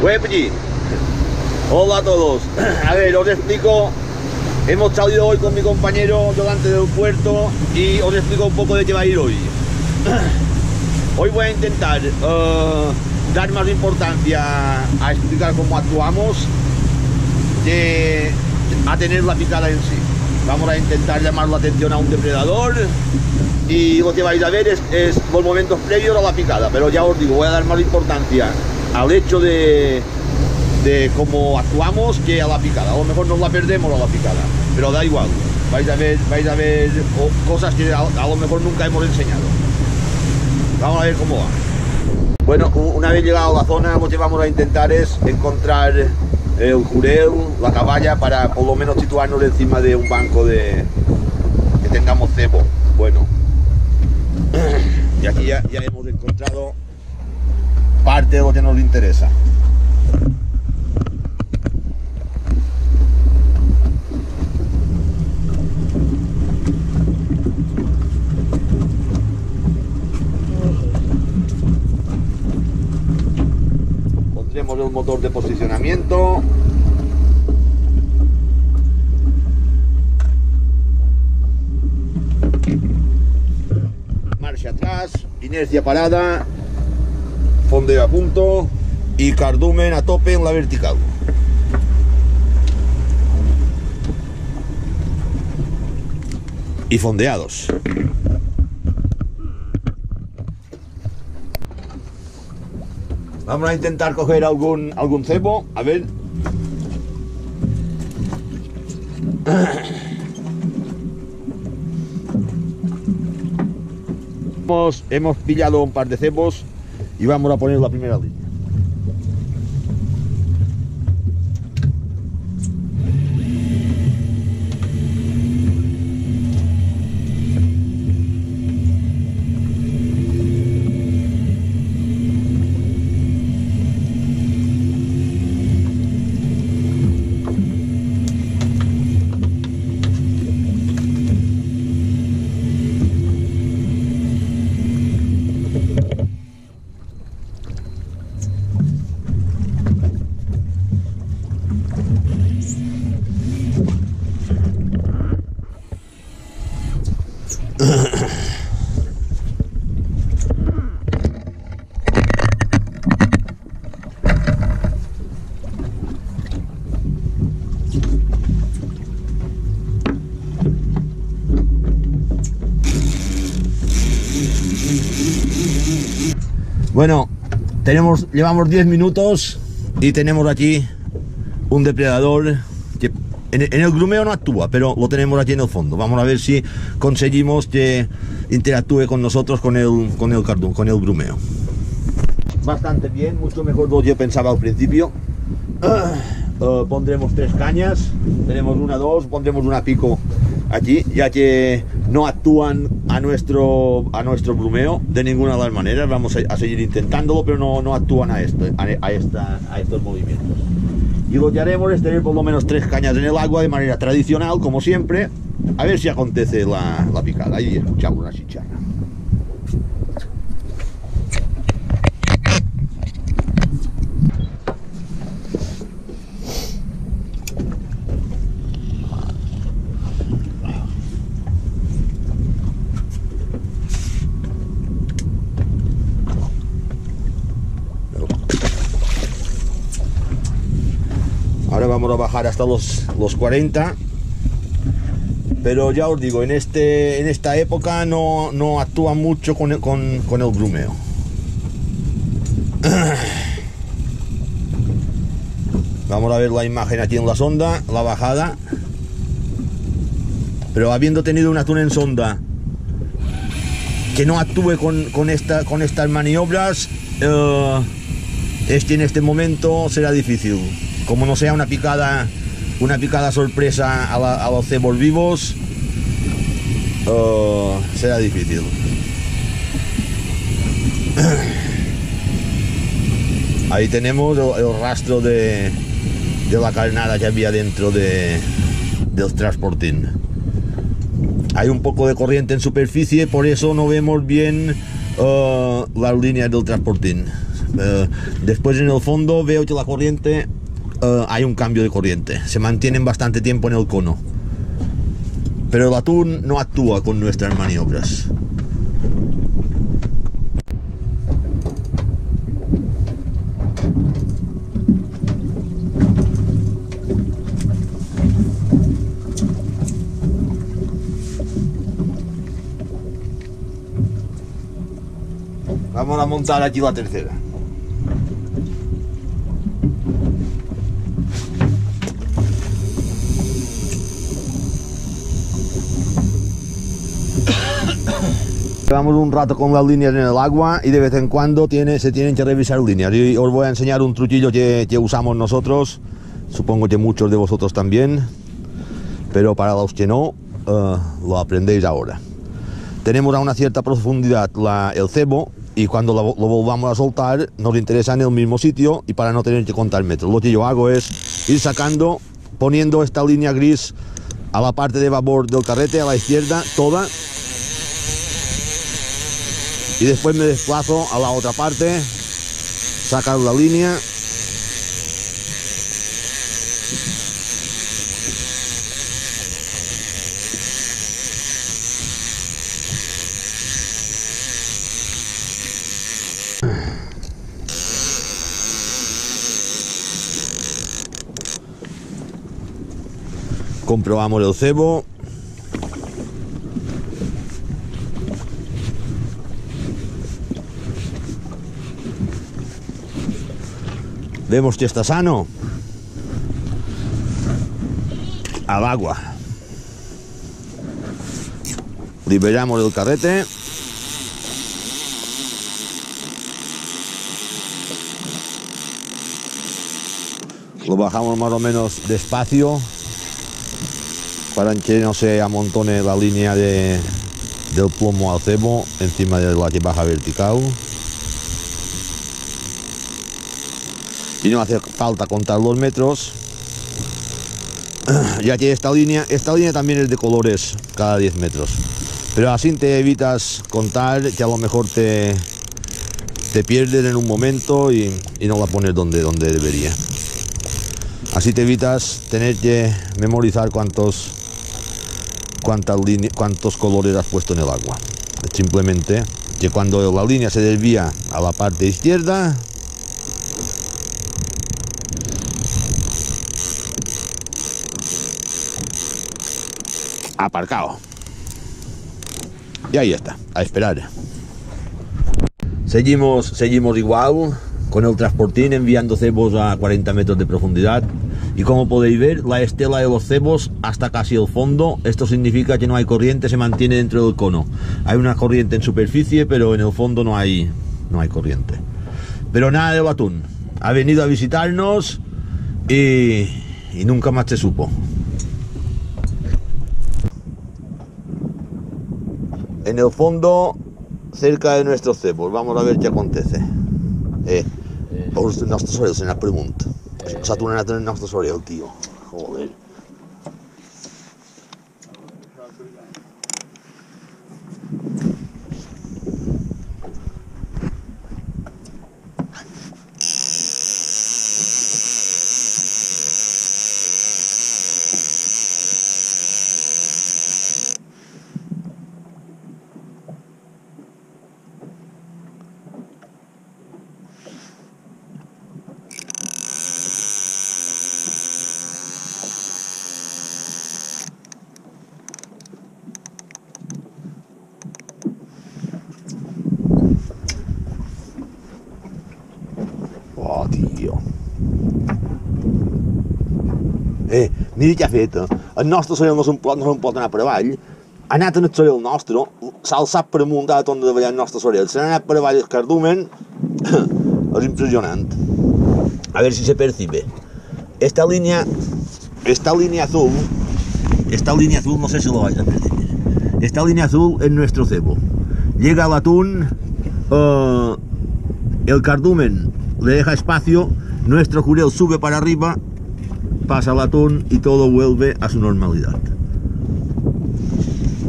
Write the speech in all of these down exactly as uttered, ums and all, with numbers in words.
Webji. Hola a todos. A ver, os explico. Hemos salido hoy con mi compañero delante del puerto y os explico un poco de qué va a ir hoy. Hoy voy a intentar uh, dar más importancia a explicar cómo actuamos que a tener la picada en sí. Vamos a intentar llamar la atención a un depredador y lo que vais a ver es, es los momentos previos a la picada, pero ya os digo, voy a dar más importancia al hecho de, de cómo actuamos que a la picada. A lo mejor nos la perdemos a la picada, pero da igual, vais a ver, vais a ver cosas que a, a lo mejor nunca hemos enseñado. Vamos a ver cómo va. Bueno, una vez llegado a la zona, lo que vamos a intentar es encontrar el jurel, la caballa, para por lo menos situarnos encima de un banco de que tengamos cebo. Bueno, y aquí ya, ya hemos encontrado parte de lo que nos interesa. Pondremos el motor de posicionamiento. Marcha atrás, inercia parada, fondeo a punto y cardumen a tope en la vertical. Y fondeados. Vamos a intentar coger algún, algún cebo, a ver. Hemos, hemos pillado un par de cebos y vamos a poner la primera línea. Bueno, tenemos, llevamos diez minutos y tenemos aquí un depredador que en, en el grumeo no actúa, pero lo tenemos aquí en el fondo. Vamos a ver si conseguimos que interactúe con nosotros con el, con el cardún, con el grumeo. Bastante bien, mucho mejor de lo que yo pensaba al principio. Uh, uh, pondremos tres cañas, tenemos una, dos, pondremos una pico aquí, ya que no actúan a nuestro a nuestro grumeo de ninguna de las maneras. Vamos a, a seguir intentándolo, pero no, no actúan a esto, a, a, esta, a estos movimientos. Y lo que haremos es tener por lo menos tres cañas en el agua de manera tradicional, como siempre, a ver si acontece la, la picada. Ahí escuchamos una chicharra. Ahora vamos a bajar hasta los, los cuarenta, pero ya os digo, en, este, en esta época no, no actúa mucho con el, con, con el grumeo. Vamos a ver la imagen aquí en la sonda, la bajada. Pero habiendo tenido un atún en sonda que no actúe con, con, esta, con estas maniobras, eh, este en este momento será difícil. Como no sea una picada, una picada sorpresa a, la, a los cebos vivos, uh, será difícil. Ahí tenemos el, el rastro de, de la carnada que había dentro de, del transportín. Hay un poco de corriente en superficie, por eso no vemos bien uh, las líneas del transportín. Uh, después en el fondo veo que la corriente, uh, hay un cambio de corriente, se mantienen bastante tiempo en el cono, pero el atún no actúa con nuestras maniobras. Vamos a montar aquí la tercera. Llevamos un rato con las líneas en el agua y de vez en cuando tiene, se tienen que revisar líneas. Y os voy a enseñar un truquillo que, que usamos nosotros, supongo que muchos de vosotros también, pero para los que no, uh, lo aprendéis ahora. Tenemos a una cierta profundidad la, el cebo, y cuando lo, lo volvamos a soltar nos interesa en el mismo sitio, y para no tener que contar metros, lo que yo hago es ir sacando, poniendo esta línea gris a la parte de babor del carrete, a la izquierda, toda, y después me desplazo a la otra parte, sacar la línea, comprobamos el cebo. Vemos que está sano. Al agua. Liberamos el carrete. Lo bajamos más o menos despacio para que no se amontone la línea de, del plomo al cebo encima de la que baja vertical. Y no hace falta contar los metros, ya que esta línea, esta línea también es de colores cada diez metros. Pero así te evitas contar, que a lo mejor te, te pierdes en un momento y, y no la pones donde, donde debería. Así te evitas tener que memorizar cuántos, cuántas líneas, cuántos colores has puesto en el agua. Simplemente que cuando la línea se desvía a la parte izquierda, aparcado. Y ahí está, a esperar. Seguimos, seguimos igual con el transportín, enviando cebos a cuarenta metros de profundidad. Y como podéis ver, la estela de los cebos hasta casi el fondo. Esto significa que no hay corriente, se mantiene dentro del cono. Hay una corriente en superficie, pero en el fondo no hay, no hay corriente. Pero nada del atún. Ha venido a visitarnos y, y nunca más se supo. En el fondo, cerca de nuestros cebos, vamos a ver qué acontece. Eh, els nostres orells se n'ha pregunt. S'ha tornat en els nostres orells, tio. Joder. Oh, tio. Eh, mira què ha fet, eh? El nostre sorell no se'n pot, no se'n pot anar per avall. Ha anat en el sorell nostre, s'ha alçat per amunt, ha tornat a ballar el nostre sorell. Se n'ha anat per avall el cardumen. Es impresionante. A ver si se percibe. Esta línea, esta línea azul, esta línea azul, no sé si lo vais a percibir. Esta línea azul es nuestro cebo. Llega al atún, uh, el cardumen le deja espacio, nuestro jurel sube para arriba, pasa al atún y todo vuelve a su normalidad.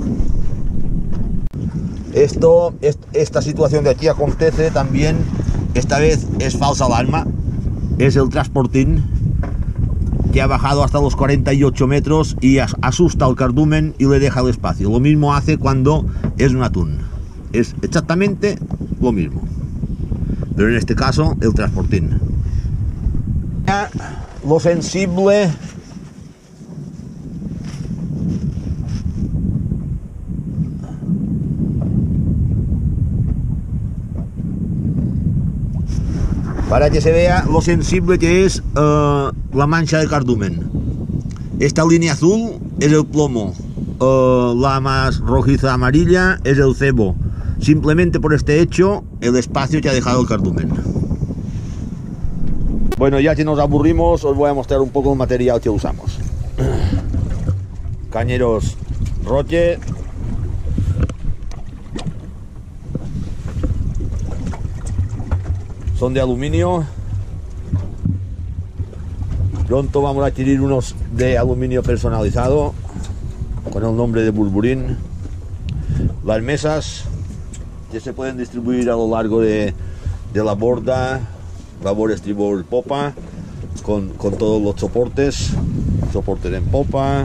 Esto, esta situación de aquí acontece también Esta vez es falsa alarma, es el transportín que ha bajado hasta los cuarenta y ocho metros y asusta al cardumen y le deja el espacio. Lo mismo hace cuando es un atún, es exactamente lo mismo, pero en este caso el transportín. Lo sensible para que se vea lo sensible que es uh, la mancha de cardumen. Esta línea azul es el plomo, uh, la más rojiza amarilla es el cebo. Simplemente por este hecho, el espacio que ha dejado el cardumen. Bueno, ya que nos aburrimos, os voy a mostrar un poco el material que usamos. Cañeros Roche. Son de aluminio. Pronto vamos a adquirir unos de aluminio personalizado con el nombre de Burburín. Las mesas que se pueden distribuir a lo largo de, de la borda, babor, estribor, popa, con, con todos los soportes, soportes en popa.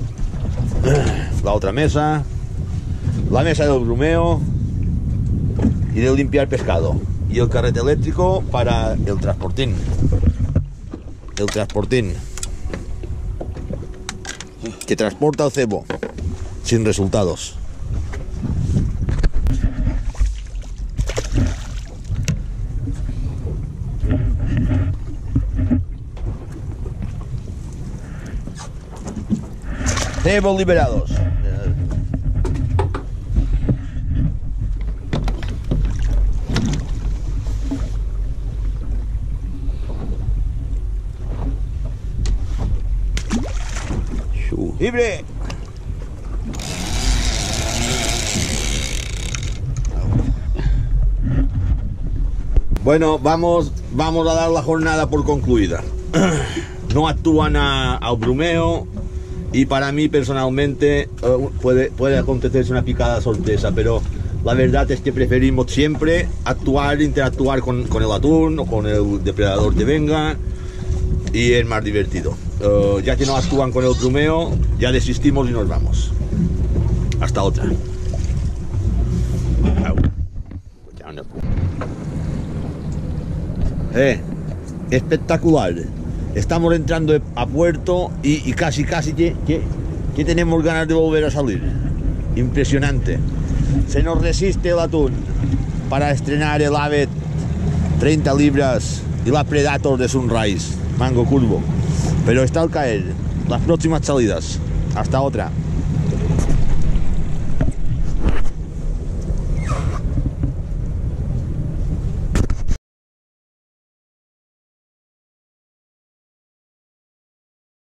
La otra mesa, la mesa del brumeo y de limpiar pescado. Y el carrete eléctrico para el transportín. El transportín que transporta el cebo sin resultados. Cebos liberados. ¡Libre! Bueno, vamos, vamos a dar la jornada por concluida. No actúan a, al brumeo y para mí personalmente uh, puede, puede acontecerse una picada sorpresa, pero la verdad es que preferimos siempre actuar, interactuar con, con el atún o con el depredador que venga, y es más divertido. Uh, ya que no actúan con el brumeo, ya desistimos y nos vamos. Hasta otra. Eh, espectacular. Estamos entrando a puerto y, y casi casi que, que, que tenemos ganas de volver a salir. Impresionante. Se nos resiste el atún para estrenar el Avet treinta libras y la Predator de Sunrise mango curvo, pero está al caer las próximas salidas. Hasta otra.